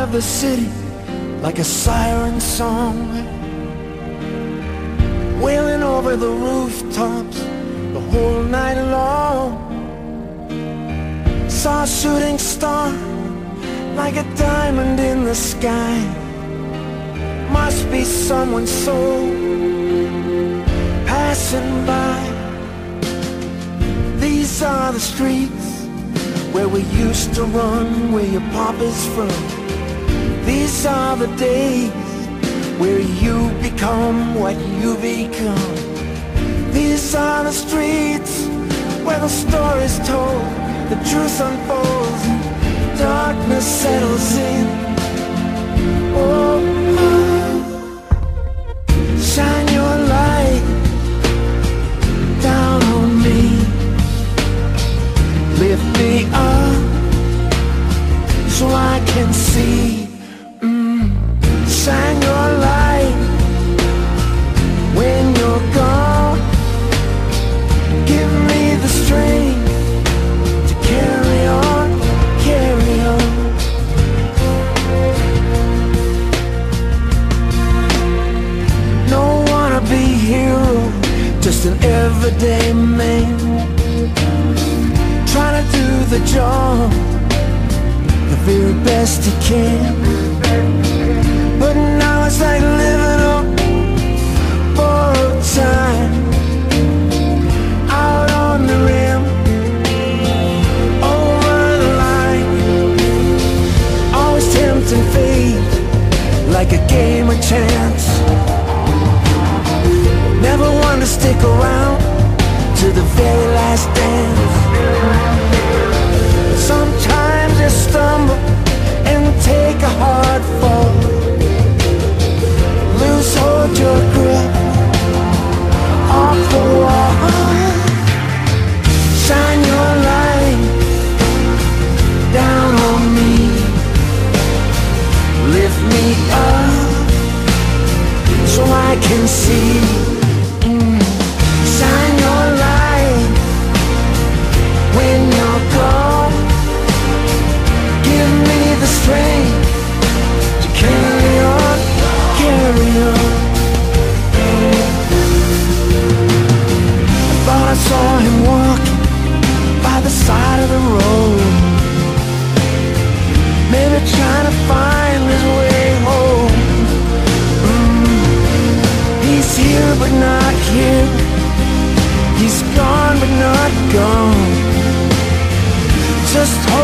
of the city like a siren song, wailing over the rooftops the whole night long. Saw a shooting star like a diamond in the sky. Must be someone's soul passing by. These are the streets where we used to run, where your papa's from. These are the days where you become what you become. These are the streets where the story's told, the truth unfolds, darkness settles in. Oh, shine your light down on me, lift me up so I can see. Shine your light when you're gone. Give me the strength to carry on, carry on. No wanna be hero, just an everyday man, trying to do the job the very best he can. But now it's like living on borrowed time, out on the rim, over the line, always tempting fate like a game of chance. Never one to stick around to the very last dance. Sometimes you stumble and take a hard fall, lose hold your grip off the wall. Shine your light down on me, lift me up so I can see. Shine your light when you're gone. Give me the strength to carry on, carry on. I thought I saw him walking by the side of the road, maybe trying to find his way home. He's here but not here, he's gone but not gone. Just